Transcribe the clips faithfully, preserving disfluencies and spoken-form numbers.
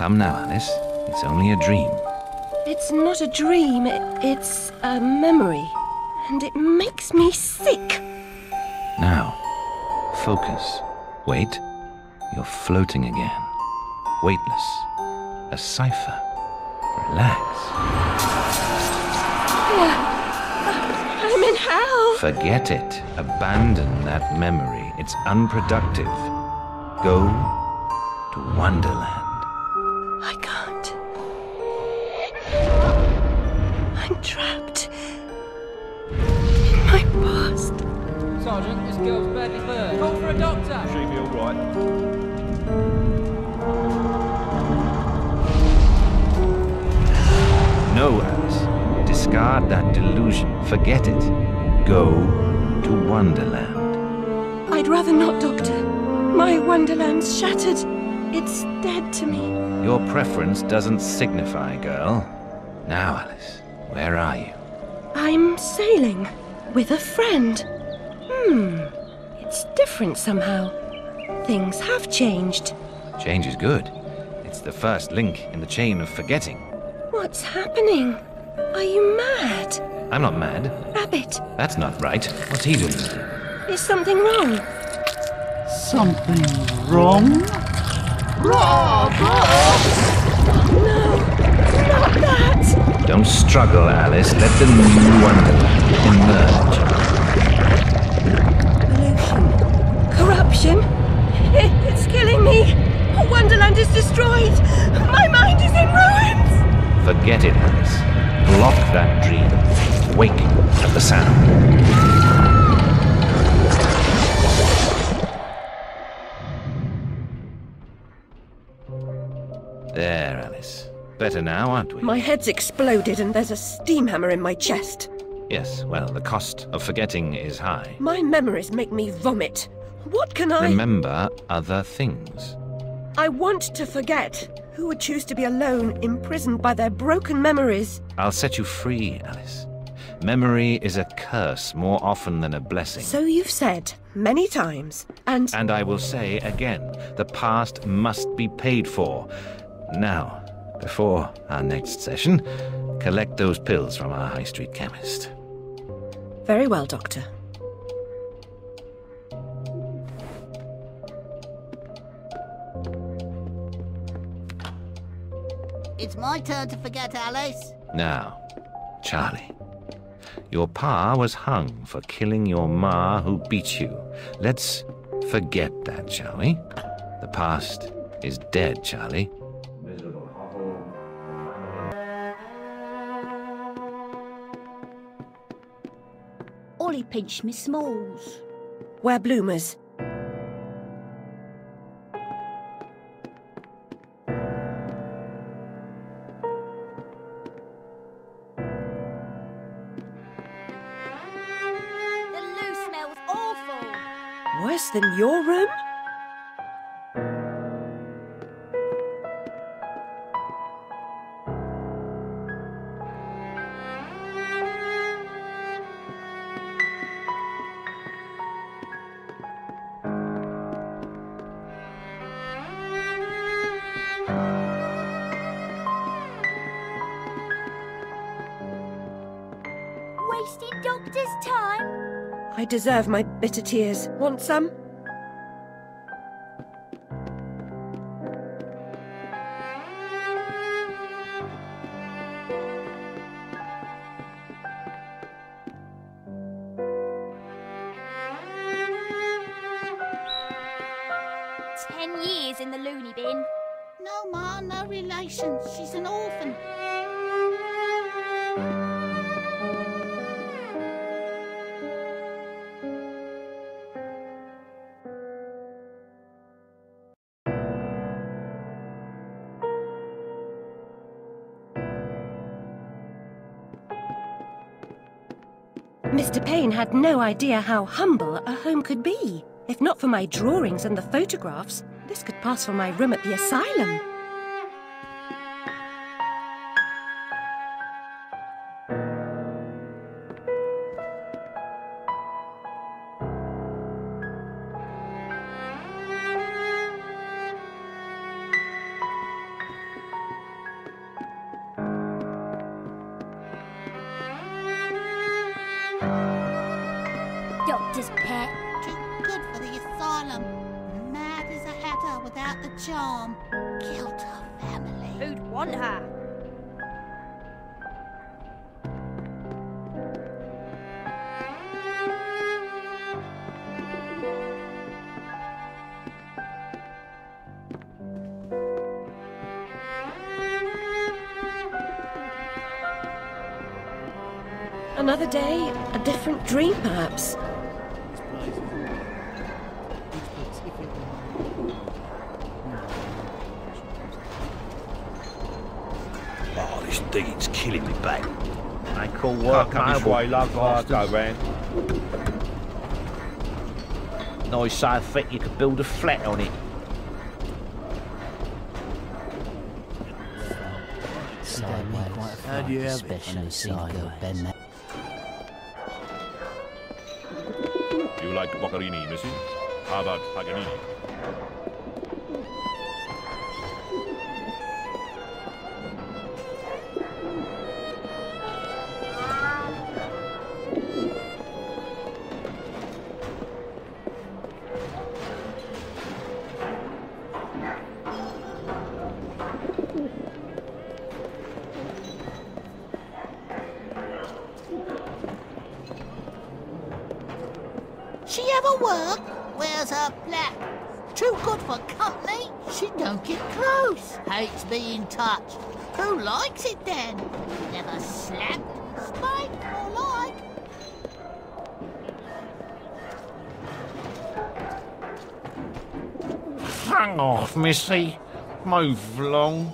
Come now, Alice. It's only a dream. It's not a dream, it, it's a memory. And it makes me sick. Now, focus. Wait. You're floating again. Weightless. A cipher. Relax. I'm in hell. Forget it. Abandon that memory. It's unproductive. Go to Wonderland. I can't. I'm trapped. In my past. Sergeant, this girl's badly burned. Call for a doctor. She'll be all right. No, Alice. Discard that delusion. Forget it. Go to Wonderland. I'd rather not, Doctor. My Wonderland's shattered. It's dead to me. Your preference doesn't signify, girl. Now, Alice, where are you? I'm sailing with a friend. Hmm, it's different somehow. Things have changed. Change is good. It's the first link in the chain of forgetting. What's happening? Are you mad? I'm not mad. Rabbit, That's not right. What's he doing? is something wrong? Something wrong? No, not that! Don't struggle, Alice. Let the new Wonderland emerge. Pollution. Corruption. It, it's killing me. Wonderland is destroyed. My mind is in ruins. Forget it, Alice. Block that dream. Wake at the sound. There, Alice. Better now, aren't we? My head's exploded and there's a steam hammer in my chest. Yes, well, the cost of forgetting is high. My memories make me vomit. What can I... Remember other things. I want to forget. Who would choose to be alone, imprisoned by their broken memories? I'll set you free, Alice. Memory is a curse more often than a blessing. So you've said many times, and... And I will say again, the past must be paid for. Now, before our next session, collect those pills from our high street chemist. Very well, Doctor. It's my turn to forget, Alice. Now, Charlie, your pa was hung for killing your ma who beat you. Let's forget that, shall we? The past is dead, Charlie. Ollie pinched me smalls. Wear bloomers. The loo smells awful. Worse than your room? Wasting Doctor's time. I deserve my bitter tears. Want some? Ten years in the loony bin. No, Ma, no relations. She's an orphan. Mister Payne had no idea how humble a home could be. If not for my drawings and the photographs, this could pass for my room at the asylum. doctor's pet. Too good for the asylum. Mad as a hatter without the charm. Killed her family. Who'd want her? Another day, a different dream, perhaps. Oh, this digging's killing me back. I call work Come this way, love. I'll go round. Nice so thick you could build a flat on it. How do you have it? You like Boccherini, missy? How about Paganini? She ever work? Where's her black? Too good for company? She don't get close. Hates being touched. Who likes it then? Never slapped, spiked or like. Hang off, missy. Move along.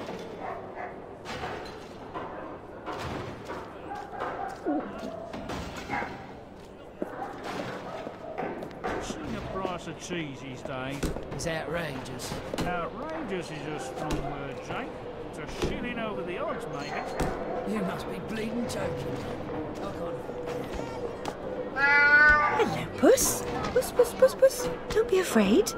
Of cheese these days. It's outrageous. Outrageous is a strong word, Jake. It's a shilling over the odds, maybe. You must be bleeding joking. I Hello, Puss. Puss, Puss, Puss, Puss. Don't be afraid.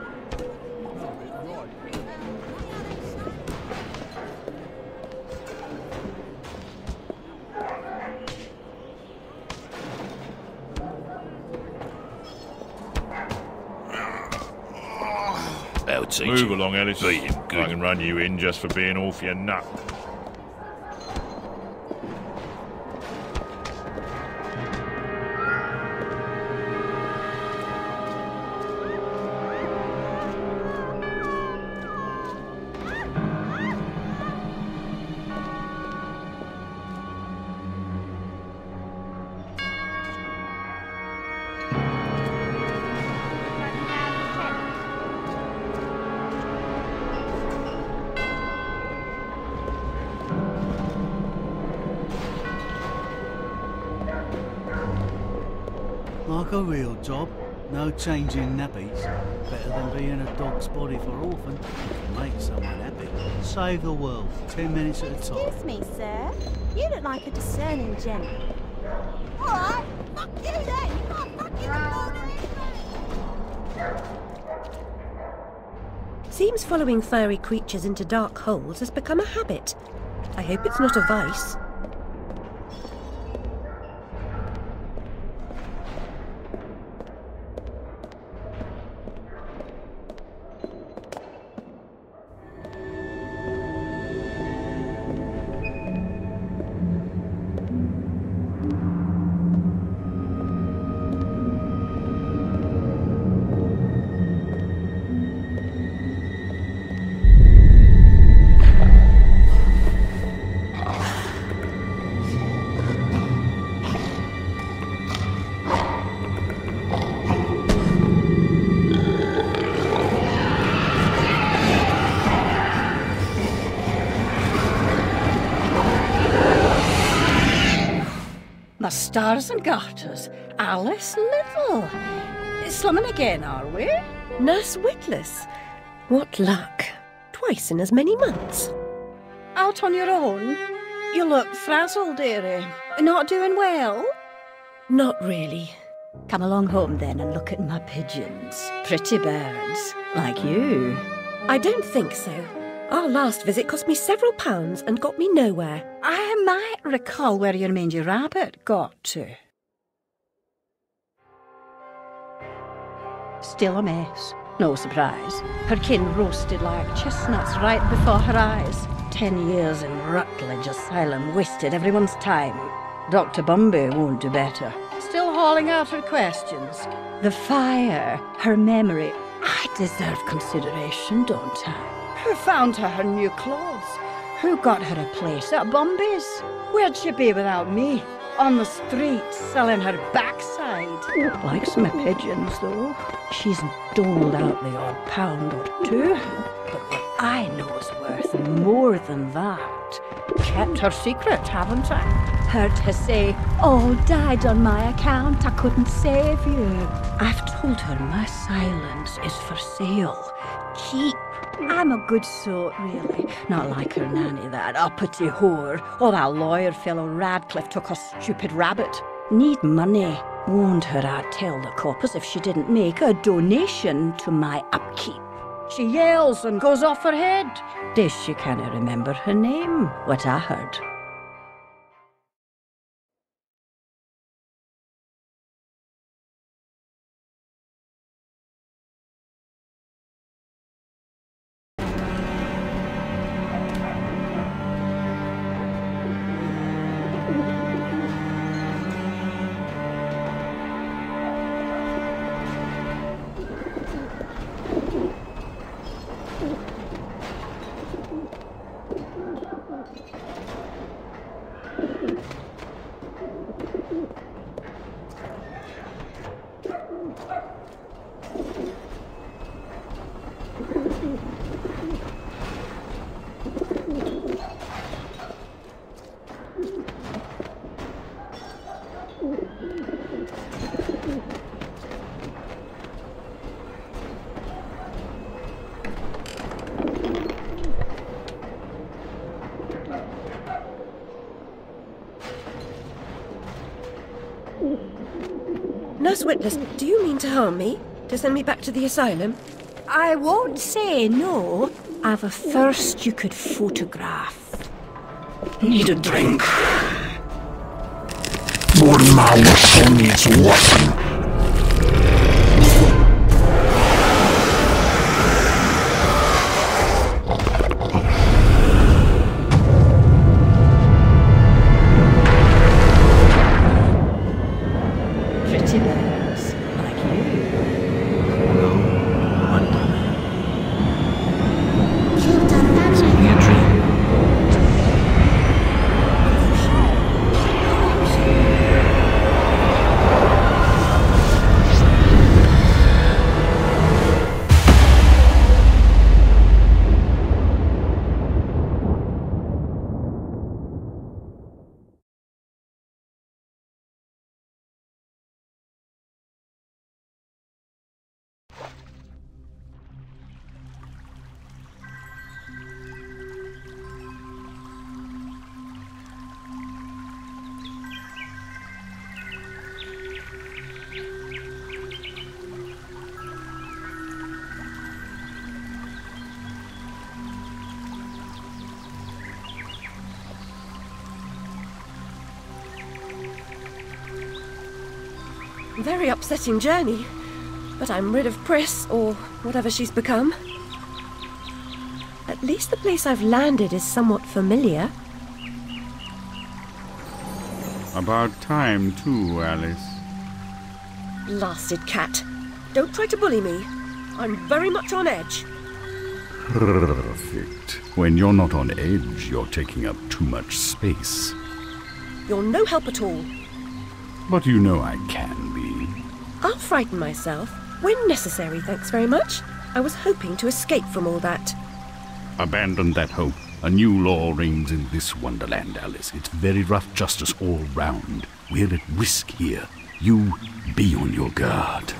Move along, Alice. Beat him, good. I can run you in just for being off your nut. Like a real job. No changing nappies. Better than being a dog's body for orphan. Make someone happy. Save the world. Ten minutes at a time. Excuse me, sir. You look like a discerning gent. All right, fuck you then. You can't fucking afford it. Seems following furry creatures into dark holes has become a habit. I hope it's not a vice. The stars and garters, Alice Little. Slumming again, are we? Nurse Witless. What luck. Twice in as many months. Out on your own? You look frazzled, dearie. Not doing well? Not really. Come along home then and look at my pigeons. Pretty birds, like you. I don't think so. Our last visit cost me several pounds and got me nowhere. I might recall where your mangy rabbit got to. Still a mess. No surprise. Her kin roasted like chestnuts right before her eyes. Ten years in Rutledge Asylum wasted everyone's time. Doctor Bumby won't do better. Still hauling out her questions. The fire, her memory. I deserve consideration, don't I? Who found her her new clothes? Who got her a place at Bumby's? Where'd she be without me? On the street, selling her backside. Likes my pigeons, though. She's doled out the odd pound or two. But what I know is worth more than that. Kept her secret, haven't I? Heard her say, all died on my account, I couldn't save you. I've told her my silence is for sale. Keep. I'm a good sort, really. Not like her nanny, that uppity whore. Or that lawyer fellow Radcliffe took a stupid rabbit. Need money. Warned her I'd tell the coppers if she didn't make a donation to my upkeep. She yells and goes off her head. Does she can't remember her name, what I heard. Nurse Witless, do you mean to harm me? To send me back to the asylum? I won't say no. I've a thirst you could photograph. Need a drink. Your mouth needs washing. Pretty birds, like you. Oh, Wonderland. You've done that. It's only a dream. Very upsetting journey. But I'm rid of Priss, or whatever she's become. At least the place I've landed is somewhat familiar. About time, too, Alice. Blasted cat. Don't try to bully me. I'm very much on edge. Perfect. When you're not on edge, you're taking up too much space. You're no help at all. But you know I can be. I'll frighten myself. When necessary, thanks very much. I was hoping to escape from all that. Abandon that hope. A new law reigns in this Wonderland, Alice. It's very rough justice all round. We're at risk here. You be on your guard.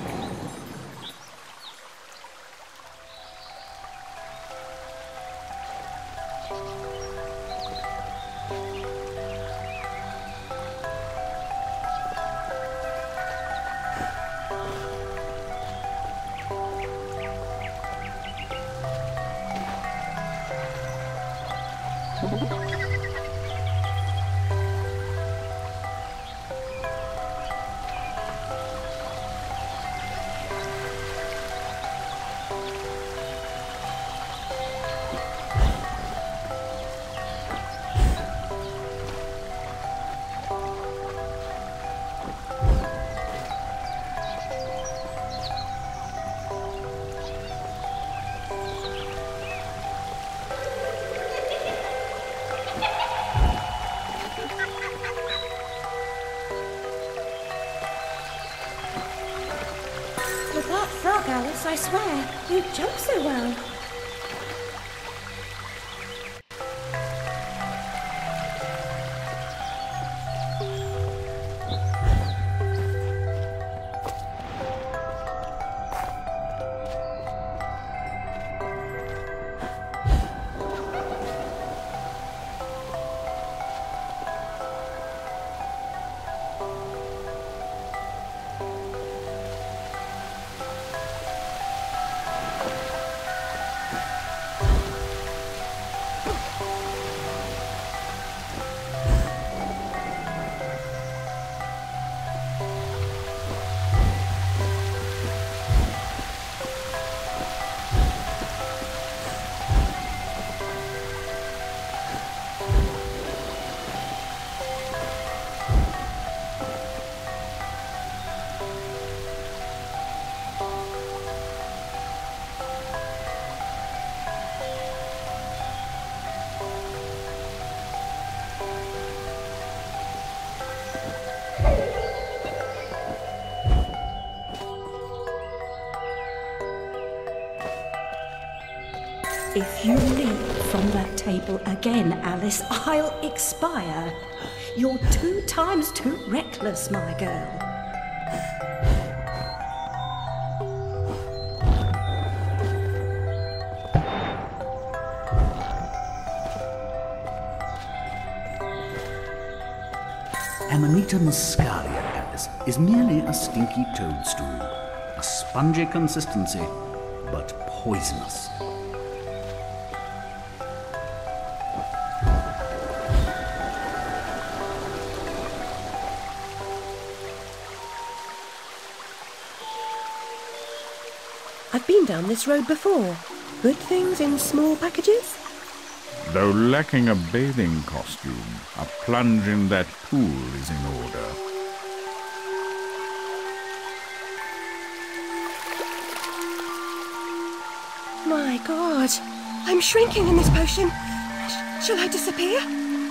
Alice, I swear. You jump so well. If you leap from that table again, Alice, I'll expire. You're two times too reckless, my girl. Amanita muscaria, Alice, is merely a stinky toadstool. A spongy consistency, but poisonous. I've been down this road before. Good things in small packages? Though lacking a bathing costume, a plunge in that pool is in order. My God, I'm shrinking in this potion. Sh- shall I disappear?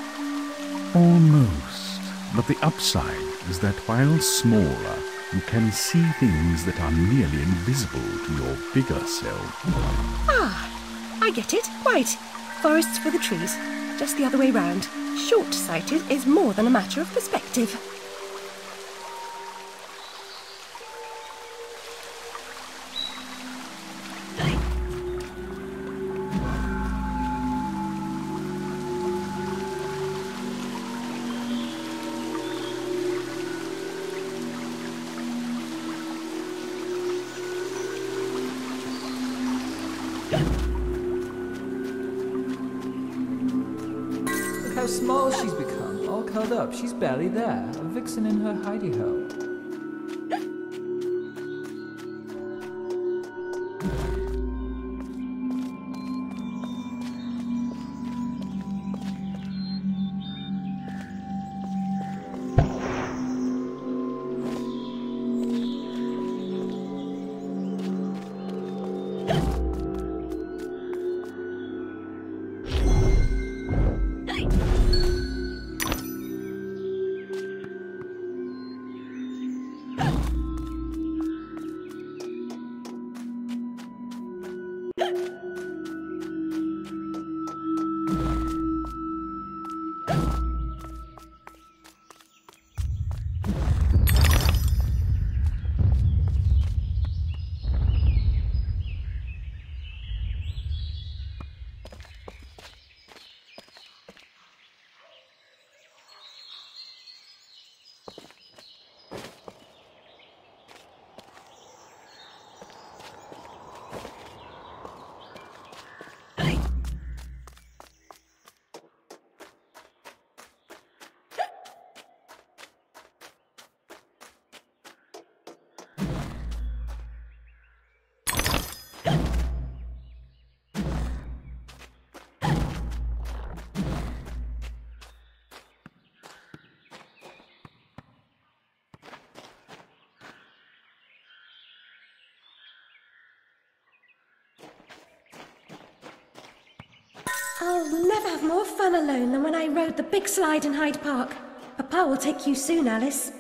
Almost. But the upside is that while smaller, you can see things that are nearly invisible to your bigger self. Ah, I get it. Right. Forests for the trees. Just the other way round. Short-sighted is more than a matter of perspective. Look how small she's become, all curled up. She's barely there, a vixen in her hidey-ho. I'll never have more fun alone than when I rode the big slide in Hyde Park. Papa will take you soon, Alice.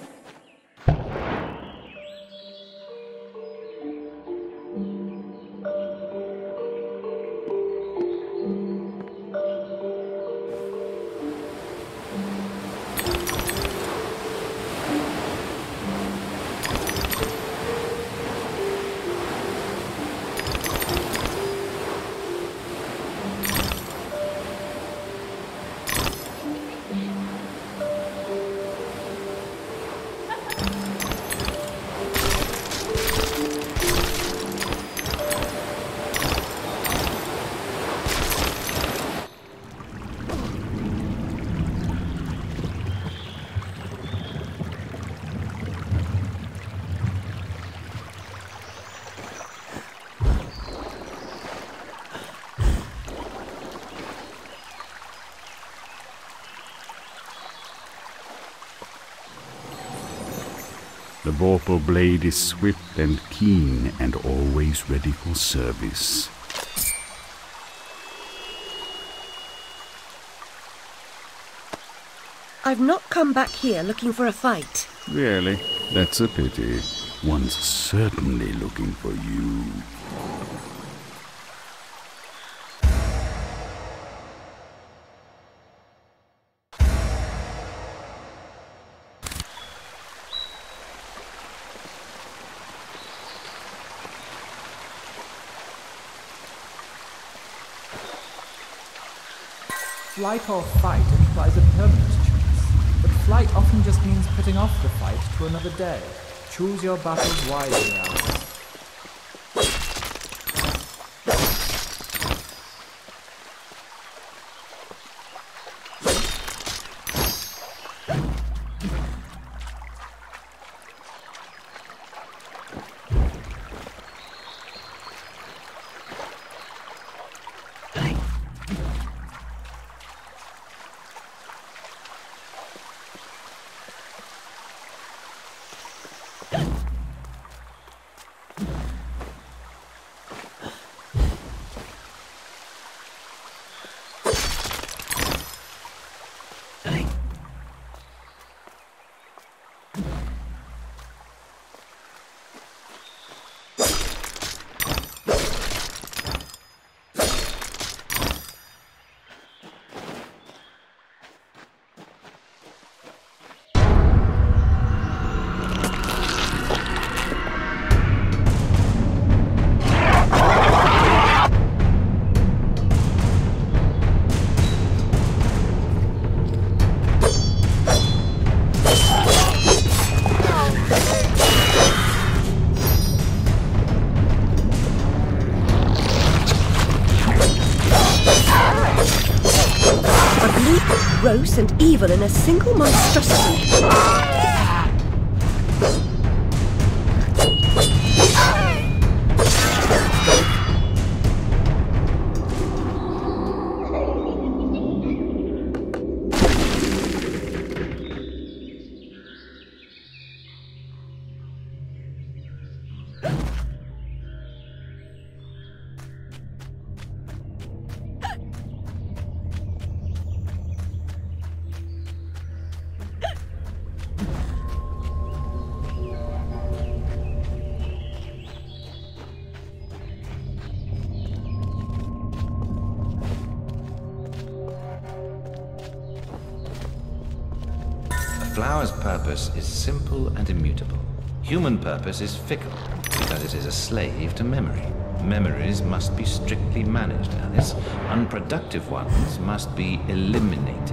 The vorpal blade is swift and keen and always ready for service. I've not come back here looking for a fight. Really? That's a pity. One's certainly looking for you. Flight or fight implies a permanent choice, but flight often just means putting off the fight to another day. Choose your battles wisely, Alice. Gross and evil in a single monstrosity. Flower's purpose is simple and immutable. Human purpose is fickle, because it is a slave to memory. Memories must be strictly managed, Alice. Unproductive ones must be eliminated.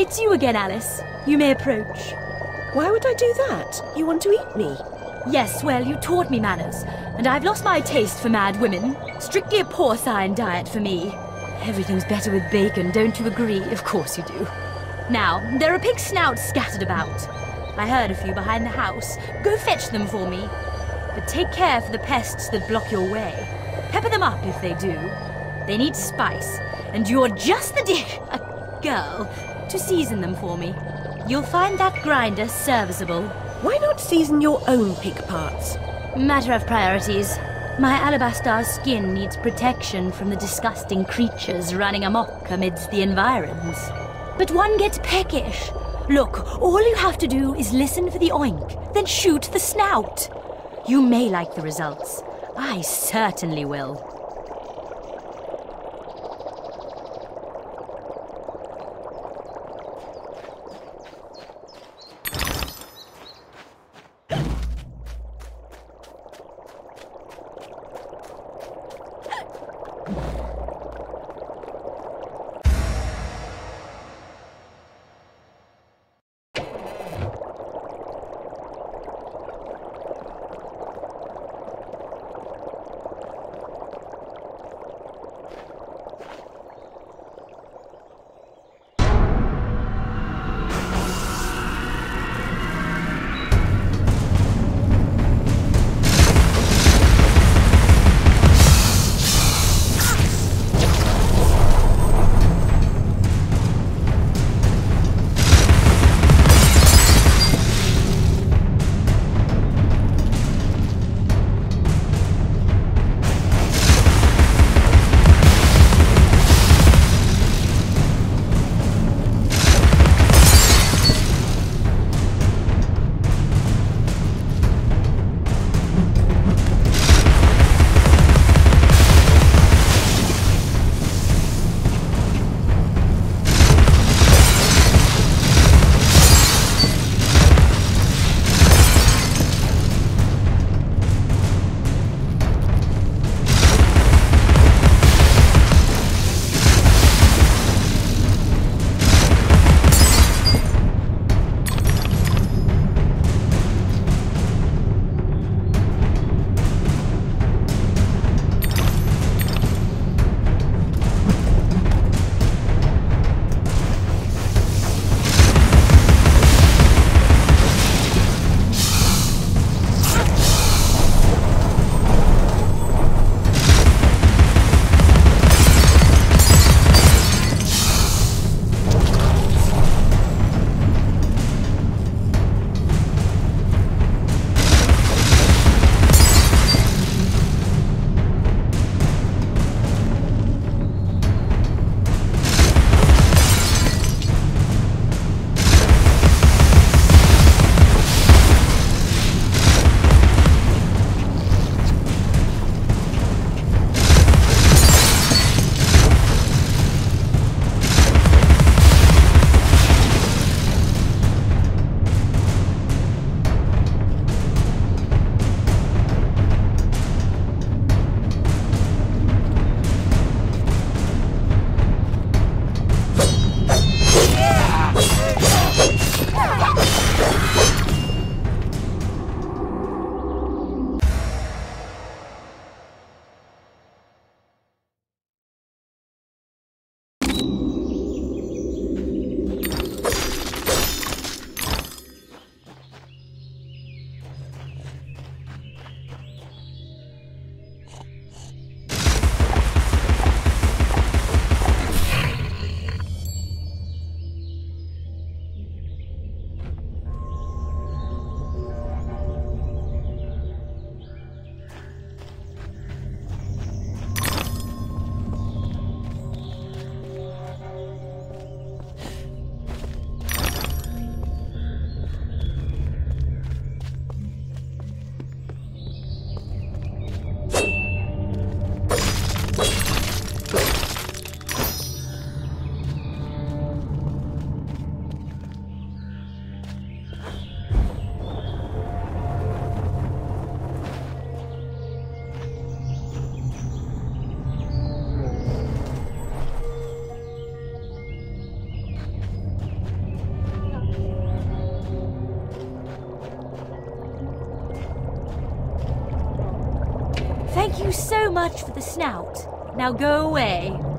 It's you again, Alice. You may approach. Why would I do that? You want to eat me? Yes, well, you taught me manners, and I've lost my taste for mad women. Strictly a porcine diet for me. Everything's better with bacon, don't you agree? Of course you do. Now, there are pig snouts scattered about. I heard a few behind the house. Go fetch them for me. But take care for the pests that block your way. Pepper them up if they do. They need spice, and you're just the dish, a girl, to season them for me. You'll find that grinder serviceable. Why not season your own pig parts? Matter of priorities. My alabaster skin needs protection from the disgusting creatures running amok amidst the environs. But one gets peckish. Look, all you have to do is listen for the oink, then shoot the snout. You may like the results. I certainly will. Thank you so much for the snout. Now go away.